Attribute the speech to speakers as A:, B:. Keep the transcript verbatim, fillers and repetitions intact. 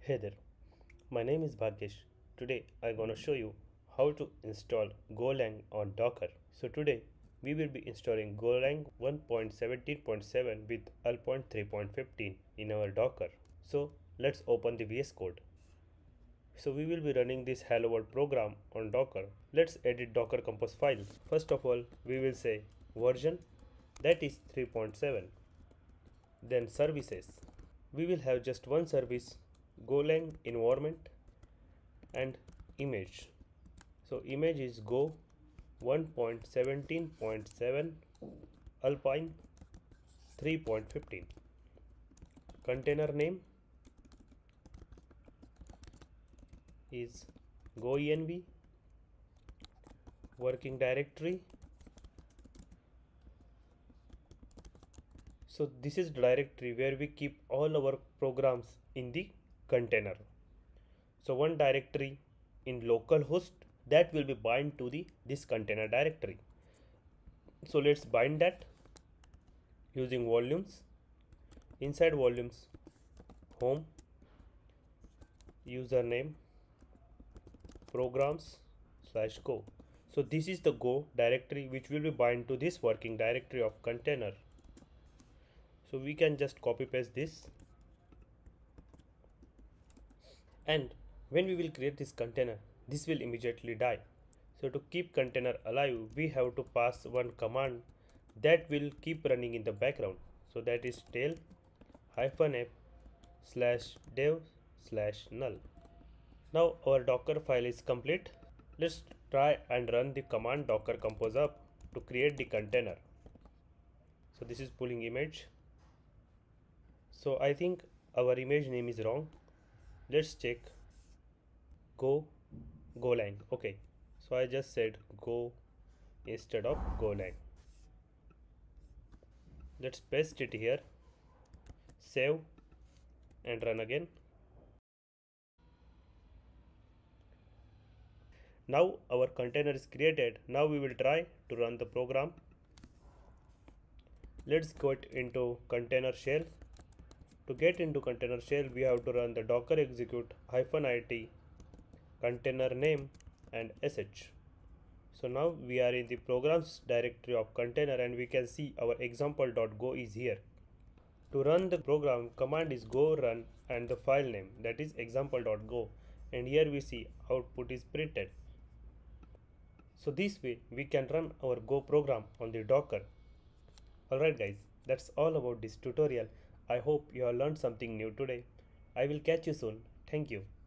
A: Hey there, my name is Bhagyesh. Today I'm gonna show you how to install Golang on Docker. So today we will be installing Golang one point seventeen point seven with L three point fifteen in our Docker. So let's open the V S Code. So we will be running this Hello World program on Docker. Let's edit Docker Compose file. First of all, we will say version, that is three point seven. Then services. We will have just one service, Golang environment and image. So image is Go one point seventeen point seven Alpine three point fifteen. Container name is GoEnv. Working directory. So this is the directory where we keep all our programs in the container. So one directory in localhost that will be bind to the this container directory. So let's bind that using volumes. Inside volumes, home, username, programs slash go. So this is the Go directory which will be bind to this working directory of container. So we can just copy paste this, and when we will create this container, this will immediately die. So to keep container alive, we have to pass one command that will keep running in the background. So that is tail hyphen app slash dev slash null. Now our Docker file is complete. Let's try and run the command docker compose up to create the container. So this is pulling image. So I think our image name is wrong. Let's check. Go Golang. Okay, so I just said Go instead of Golang. Let's paste it here, save and run again. Now our container is created. Now we will try to run the program. Let's get into container shell. To get into container shell, we have to run the docker execute hyphen it container name and sh. So now we are in the programs directory of container and we can see our example.go is here. To run the program, command is go run and the file name, that is example.go, and here we see output is printed. So this way we can run our Go program on the Docker. Alright guys, that's all about this tutorial. I hope you have learned something new today. I will catch you soon. Thank you.